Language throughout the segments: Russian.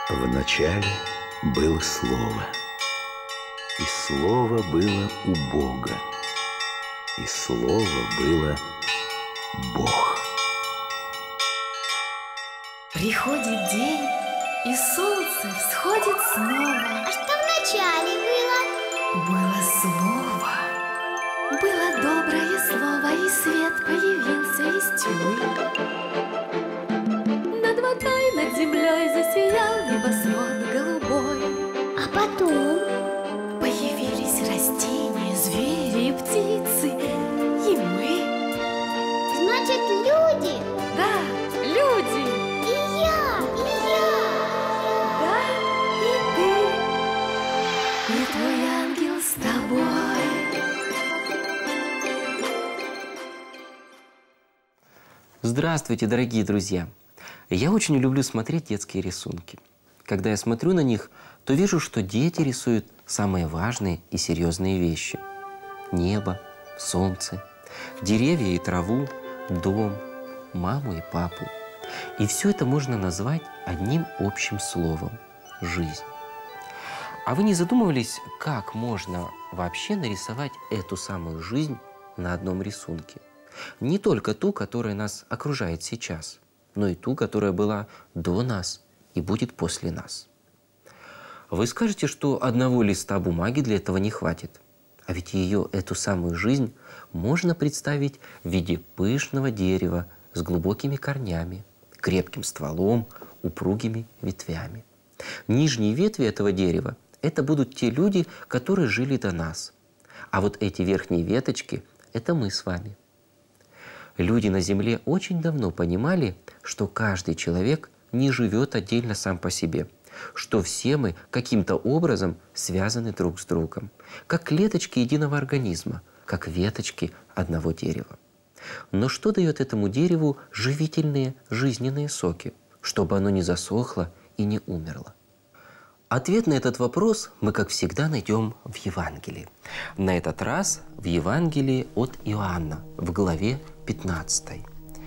Вначале было Слово, и Слово было у Бога, и Слово было Бог. Приходит день, и солнце всходит снова. А что вначале было? Было Слово, было доброе слово, и свет появился из тьмы. Над водой, над землей засиял небосвод голубой. А потом? Появились растения, звери и птицы, и мы. Значит, люди? Да, люди. И я. Да, и ты, и твой ангел с тобой. Здравствуйте, дорогие друзья! Я очень люблю смотреть детские рисунки. Когда я смотрю на них, то вижу, что дети рисуют самые важные и серьезные вещи. Небо, солнце, деревья и траву, дом, маму и папу. И все это можно назвать одним общим словом – жизнь. А вы не задумывались, как можно вообще нарисовать эту самую жизнь на одном рисунке? Не только ту, которая нас окружает сейчас, но и ту, которая была до нас и будет после нас. Вы скажете, что одного листа бумаги для этого не хватит. А ведь ее, эту самую жизнь, можно представить в виде пышного дерева с глубокими корнями, крепким стволом, упругими ветвями. Нижние ветви этого дерева – это будут те люди, которые жили до нас. А вот эти верхние веточки – это мы с вами. Люди на Земле очень давно понимали, что каждый человек не живет отдельно сам по себе, что все мы каким-то образом связаны друг с другом, как клеточки единого организма, как веточки одного дерева. Но что дает этому дереву живительные, жизненные соки, чтобы оно не засохло и не умерло? Ответ на этот вопрос мы, как всегда, найдем в Евангелии. На этот раз в Евангелии от Иоанна, в главе 15.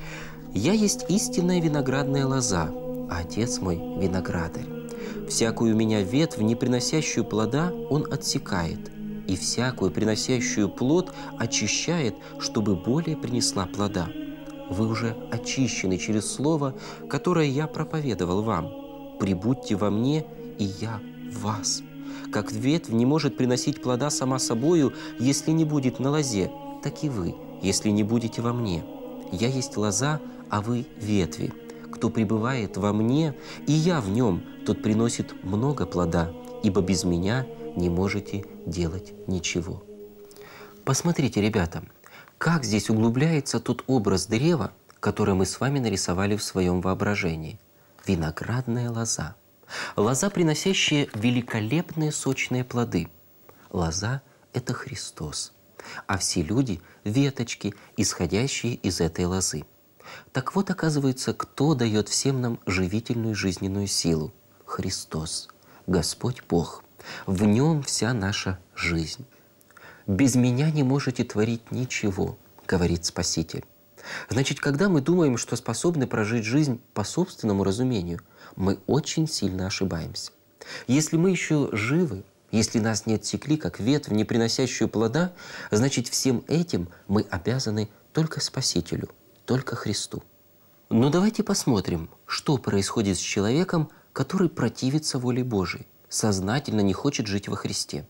«Я есть истинная виноградная лоза, а Отец мой – виноградарь. Всякую у меня ветвь, не приносящую плода, Он отсекает, и всякую, приносящую плод, очищает, чтобы более принесла плода. Вы уже очищены через слово, которое я проповедовал вам. Прибудьте во мне, и я в вас. Как ветвь не может приносить плода сама собою, если не будет на лозе, так и вы, если не будете во мне. Я есть лоза, а вы ветви. Кто пребывает во мне, и я в нем, тот приносит много плода, ибо без меня не можете делать ничего». Посмотрите, ребята, как здесь углубляется тот образ древа, который мы с вами нарисовали в своем воображении. Виноградная лоза. Лоза, приносящая великолепные сочные плоды. Лоза – это Христос, а все люди – веточки, исходящие из этой лозы. Так вот, оказывается, кто дает всем нам живительную жизненную силу? Христос, Господь Бог. В Нем вся наша жизнь. «Без Меня не можете творить ничего», – говорит Спаситель. Значит, когда мы думаем, что способны прожить жизнь по собственному разумению, мы очень сильно ошибаемся. Если мы еще живы, если нас не отсекли, как ветвь, не приносящую плода, значит, всем этим мы обязаны только Спасителю, только Христу. Но давайте посмотрим, что происходит с человеком, который противится воле Божией, сознательно не хочет жить во Христе.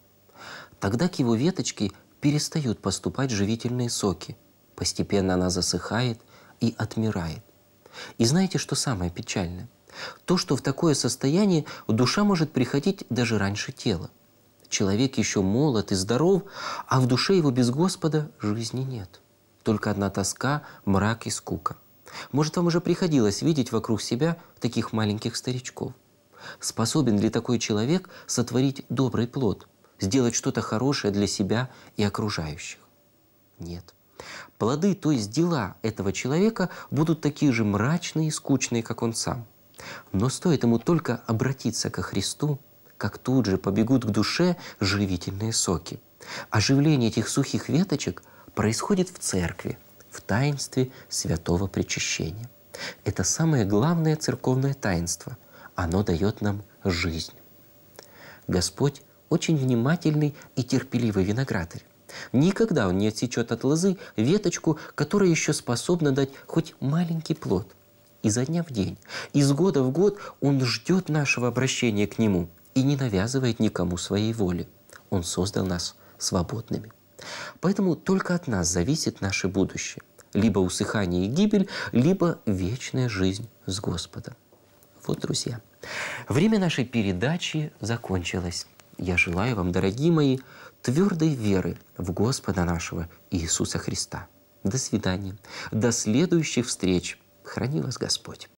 Тогда к его веточке перестают поступать живительные соки. Постепенно она засыхает и отмирает. И знаете, что самое печальное? То, что в такое состояние душа может приходить даже раньше тела. Человек еще молод и здоров, а в душе его без Господа жизни нет. Только одна тоска, мрак и скука. Может, вам уже приходилось видеть вокруг себя таких маленьких старичков? Способен ли такой человек сотворить добрый плод, сделать что-то хорошее для себя и окружающих? Нет. Плоды, то есть дела этого человека, будут такие же мрачные и скучные, как он сам. Но стоит ему только обратиться ко Христу, как тут же побегут к душе живительные соки. Оживление этих сухих веточек происходит в церкви, в таинстве святого причащения. Это самое главное церковное таинство, оно дает нам жизнь. Господь очень внимательный и терпеливый виноградарь. Никогда Он не отсечет от лозы веточку, которая еще способна дать хоть маленький плод. Изо дня в день, из года в год Он ждет нашего обращения к Нему и не навязывает никому своей воли. Он создал нас свободными. Поэтому только от нас зависит наше будущее. Либо усыхание и гибель, либо вечная жизнь с Господом. Вот, друзья, время нашей передачи закончилось. Я желаю вам, дорогие мои, твердой веры в Господа нашего Иисуса Христа. До свидания. До следующих встреч. Храни вас Господь.